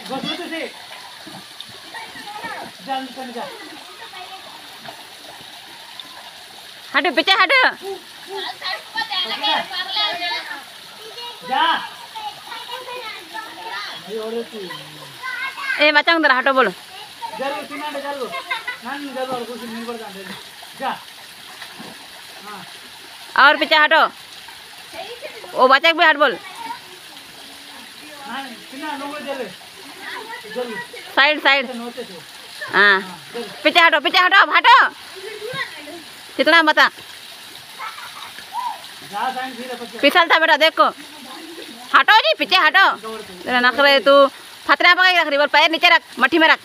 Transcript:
घुसरो से जा जा हटो पीछे हटो जा ए बच्चा अंदर हटो बोलो जरूर तिनांडे जरूर नान जरूर कुछ नहीं पड़ता है जा हाँ और पीछे हटो वो बच्चा भी हट बोल हाँ तिना लोगों जरूर जरूर साइड साइड नोटे थे हाँ पीछे हटो हटो कितना बता जा साइन फिर बच्चे पिछल था बेटा देखो हटो जी पीछे हटो तेरा नख रहे तू फतरा पकड़ के रख रही बोल पैर नीचे रख मट्ठी में रख